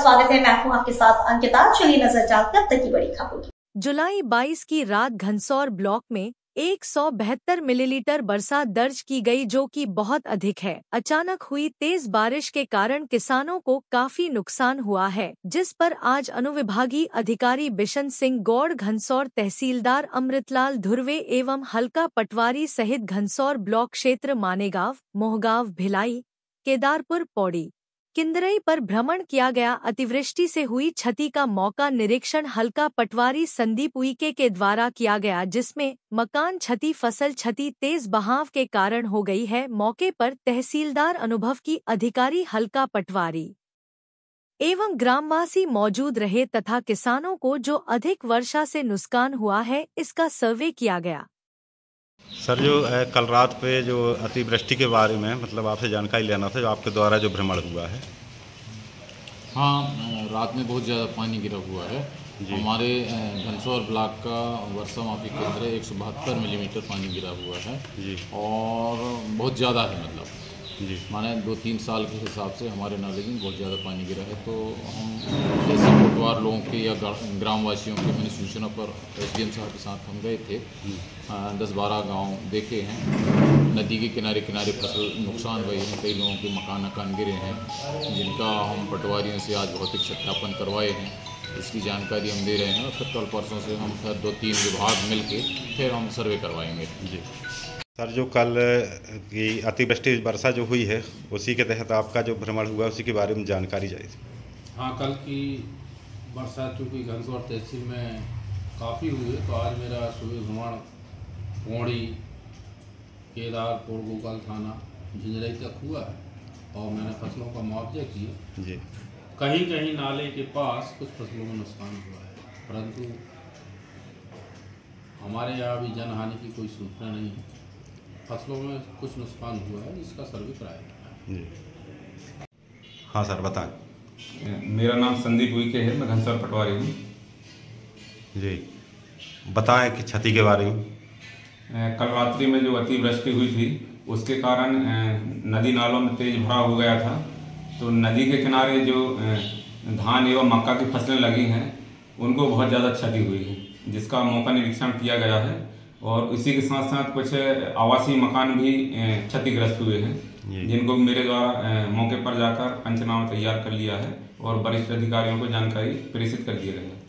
स्वागत है। मैं हूं आपके साथ अंकिता। चलिए नजर डालते हैं अब तक की बड़ी खबरों की। जुलाई 22 की रात घनसौर ब्लॉक में 172 मिलीलीटर बरसात दर्ज की गई, जो कि बहुत अधिक है। अचानक हुई तेज बारिश के कारण किसानों को काफी नुकसान हुआ है, जिस पर आज अनुविभागीय अधिकारी बिशन सिंह गौड़, घनसौर तहसीलदार अमृतलाल धुर्वे एवं हल्का पटवारी सहित घनसौर ब्लॉक क्षेत्र मानेगांव, मोहगांव, भिलाई, केदारपुर, पौड़ी, किंदरई पर भ्रमण किया गया। अतिवृष्टि से हुई क्षति का मौका निरीक्षण हल्का पटवारी संदीप उइके के द्वारा किया गया, जिसमें मकान क्षति, फसल क्षति तेज बहाव के कारण हो गई है। मौके पर तहसीलदार अनुभव की अधिकारी हल्का पटवारी एवं ग्रामवासी मौजूद रहे तथा किसानों को जो अधिक वर्षा से नुकसान हुआ है इसका सर्वे किया गया। सर, जो कल रात पे जो अतिवृष्टि के बारे में मतलब आपसे जानकारी लेना था, जो आपके द्वारा जो भ्रमण हुआ है। हाँ, रात में बहुत ज़्यादा पानी गिरा हुआ है। हमारे घनसौर ब्लॉक का वर्षा मापी केंद्र 172 मिलीमीटर पानी गिरा हुआ है जी। और बहुत ज़्यादा है, मतलब जी, माने 2-3 साल के हिसाब से हमारे नाले में बहुत ज़्यादा पानी गिरा है। तो हम जैसे पटवार लोगों के या ग्रामवासियों के मैंने सूचना पर SDM साहब के साथ हम गए थे। 10-12 गांव देखे हैं। नदी के किनारे किनारे फसल नुकसान हुए हैं, कई लोगों के मकान गिरे हैं, जिनका हम पटवारियों से आज भौतिक सत्यापन करवाए हैं। इसकी जानकारी हम दे रहे हैं और फिर कल परसों से हम फिर 2-3 विभाग मिल के फिर हम सर्वे करवाएंगे जी। सर, जो कल की अतिवृष्टि वर्षा जो हुई है उसी के तहत आपका जो भ्रमण हुआ उसी के बारे में जानकारी चाहिए थी। हाँ, कल की वर्षा चूँकि घनसौर तहसील में काफ़ी हुई है, तो आज मेरा सुबह भ्रमण पौड़ी, केदारपुर, गोपाल थाना, झिंझरई तक हुआ है और मैंने फसलों का मुआवजा किया जी। कहीं कहीं नाले के पास कुछ फसलों में नुकसान हुआ है, परंतु हमारे यहाँ अभी जनहानि की कोई सूचना नहीं है। फसलों में कुछ नुकसान हुआ है जिसका सर्वे कराया गया जी। हाँ सर, बताएं। मेरा नाम संदीप उइके है, मैं घनसौर पटवारी हूँ जी। बताएं कि क्षति के बारे में। कल रात्रि में जो अतिवृष्टि हुई थी उसके कारण नदी नालों में तेज भराव हो गया था। तो नदी के किनारे जो धान एवं मक्का की फसलें लगी हैं उनको बहुत ज़्यादा क्षति हुई है, जिसका मौका निरीक्षण किया गया है। और इसी के साथ साथ कुछ आवासीय मकान भी क्षतिग्रस्त हुए हैं, जिनको मेरे द्वारा मौके पर जाकर पंचनामा तैयार कर लिया है और वरिष्ठ अधिकारियों को जानकारी प्रेषित कर दिया गया है।